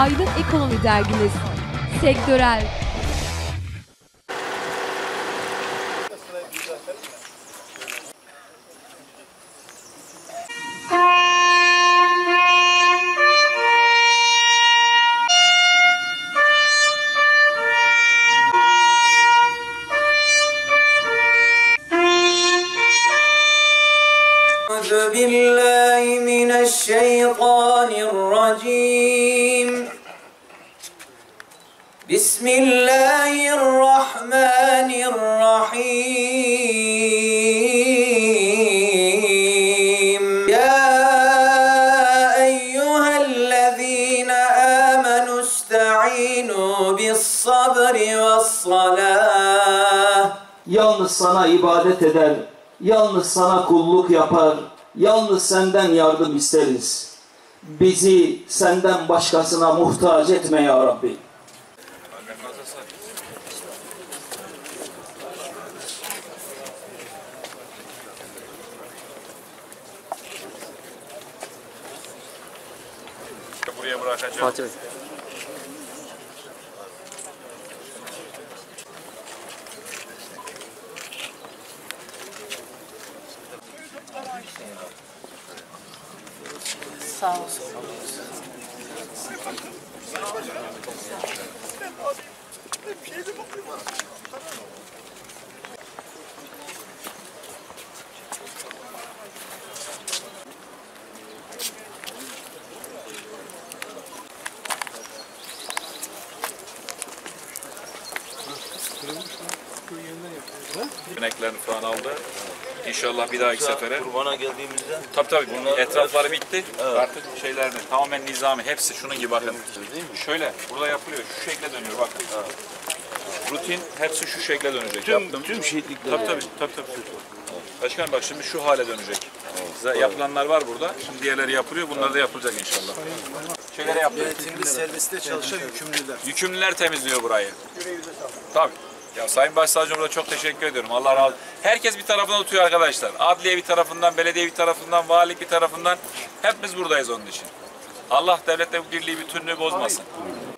Aydın Ekonomi Dergimiz. Sektörel. أعوذ بالله من الشيطان الرجيم بسم الله الرحمن الرحيم يا أيها الذين آمنوا استعينوا بالصبر والصلاة. Yalnız sana ibadet eder, yalnız sana kulluk yapar, yalnız senden yardım isteriz. Bizi senden başkasına muhtaç etme ya Rabbi. Buraya bırakacağım. Fatih Bey. Sağ ol. Örneklerini falan aldı. İnşallah bir dahaki sefere. Kurbana geldiğimizde Tabii etrafları bitti. Evet. Artık şeyler de tamamen nizami. Hepsi şunun gibi bakın. Şöyle burada yapılıyor. Şu şekle dönüyor bakın. Evet. Rutin hepsi şu şekle dönecek. tüm şehitlikler. Tabii. Başkanım bak şimdi şu hale dönecek. Size yapılanlar var burada. Şimdi diğerleri yapılıyor. Bunlar da yapılacak inşallah. Şeylere yapılıyor. Yönetimli serviste çalışan yükümlüler. Yükümlüler temizliyor burayı. Tabii. Ya Sayın Başsavcımıza çok teşekkür ediyorum. Allah razı olsun. Herkes bir tarafından tutuyor arkadaşlar. Adliye bir tarafından, belediye bir tarafından, valilik bir tarafından. Hepimiz buradayız onun için. Allah devletle birliği, bütünlüğü bozmasın.